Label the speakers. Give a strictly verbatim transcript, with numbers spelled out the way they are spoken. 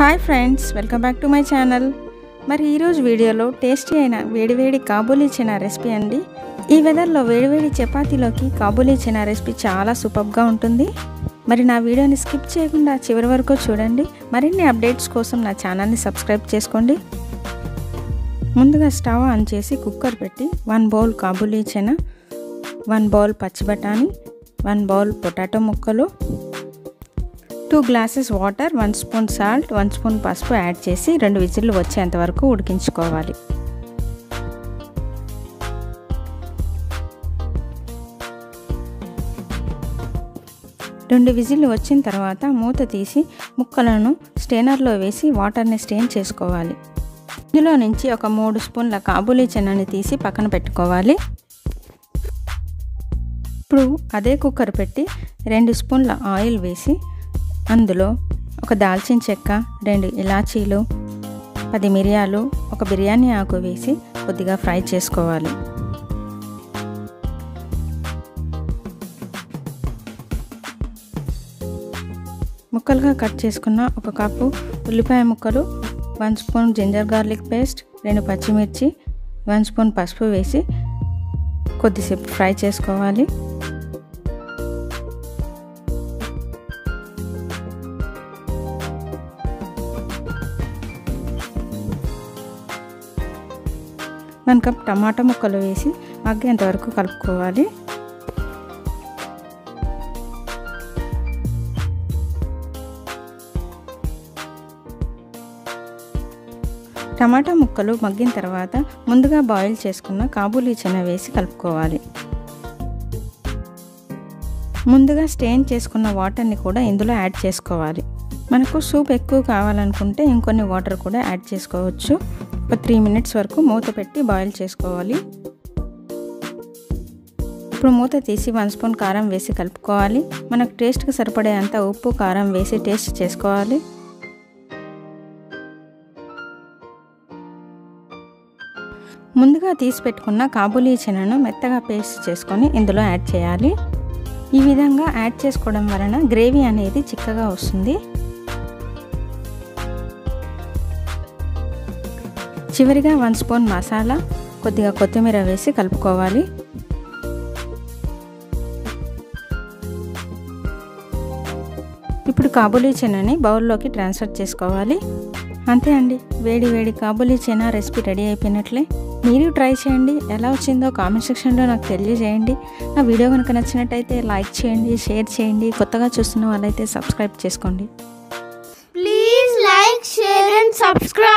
Speaker 1: Hi friends, welcome back to my channel. మరి ఈరోజు వీడియోలో టేస్టీ అయిన వేడివేడి కాబూలీ చనా రెసిపీ అండి. ఈ వెదర్లో వేడివేడి చపాతీలోకి కాబూలీ చనా రెసిపీ చాలా సూపర్గా ఉంటుంది. మరి నా వీడియోని స్కిప్ చేయకుండా చివరి వరకు చూడండి. మరిన్ని అప్డేట్స్ కోసం నా ఛానల్ని సబ్స్క్రైబ్ చేసుకోండి. ముందుగా స్టవ్ ఆన్ చేసి కుక్కర్ పెట్టి one bowl kabuli chana, one bowl పచ్చి బఠానీ, వన్ బౌల్ పొటాటో ముక్కలు, two glasses water, one spoon salt, one spoon పసుపు యాడ్ చేసి రెండు విజిల్లు వచ్చేంత వరకు ఉడికించుకోవాలి. రెండు విజిల్లు వచ్చిన తర్వాత మూత తీసి ముక్కలను స్టెయినర్లో వేసి వాటర్ని స్టెయిన్ చేసుకోవాలి. ఇందులో నుంచి ఒక మూడు స్పూన్ల కాబూలీ చనాని తీసి పక్కన పెట్టుకోవాలి. ఇప్పుడు అదే కుక్కర్ పెట్టి రెండు స్పూన్ల ఆయిల్ వేసి అందులో ఒక దాల్చిన చెక్క, రెండు ఇలాచీలు, పది మిరియాలు, ఒక బిర్యానీ ఆకు వేసి కొద్దిగా ఫ్రై చేసుకోవాలి. ముక్కలుగా కట్ చేసుకున్న ఒక కప్పు ఉల్లిపాయ ముక్కలు, one spoon ginger garlic paste, రెండు పచ్చిమిర్చి, వన్ స్పూన్ పసుపు వేసి కొద్దిసేపు ఫ్రై చేసుకోవాలి. వన్ కప్ టమాటా ముక్కలు వేసి మగ్గేంత వరకు కలుపుకోవాలి. టమాటా ముక్కలు మగ్గిన తర్వాత ముందుగా బాయిల్ చేసుకున్న కాబూలీ చనా వేసి కలుపుకోవాలి. ముందుగా స్టెయిన్ చేసుకున్న వాటర్ని కూడా ఇందులో యాడ్ చేసుకోవాలి. మనకు సూప్ ఎక్కువ కావాలనుకుంటే ఇంకొన్ని వాటర్ కూడా యాడ్ చేసుకోవచ్చు. ఒక త్రీ మినిట్స్ వరకు మూత పెట్టి బాయిల్ చేసుకోవాలి. ఇప్పుడు మూత తీసి వన్ స్పూన్ కారం వేసి కలుపుకోవాలి. మనకు టేస్ట్కి సరిపడేంత ఉప్పు కారం వేసి టేస్ట్ చేసుకోవాలి. ముందుగా తీసి పెట్టుకున్న కాబూలీ చనాను మెత్తగా పేస్ట్ చేసుకొని ఇందులో యాడ్ చేయాలి. ఈ విధంగా యాడ్ చేసుకోవడం వలన గ్రేవీ అనేది చిక్కగా వస్తుంది. చివరిగా వన్ స్పూన్ మసాలా, కొద్దిగా కొత్తిమీర వేసి కలుపుకోవాలి. ఇప్పుడు కాబూలీ చనాని బౌల్లోకి ట్రాన్స్ఫర్ చేసుకోవాలి. అంతే అండి, వేడి వేడి కాబూలీ చనా రెసిపీ రెడీ అయిపోయినట్లే. మీరు ట్రై చేయండి. ఎలా వచ్చిందో కామెంట్ సెక్షన్లో నాకు తెలియజేయండి. నా వీడియో కనుక నచ్చినట్టయితే లైక్ చేయండి, షేర్ చేయండి. కొత్తగా చూస్తున్న వాళ్ళైతే సబ్స్క్రైబ్ చేసుకోండి.
Speaker 2: Please like, share and subscribe.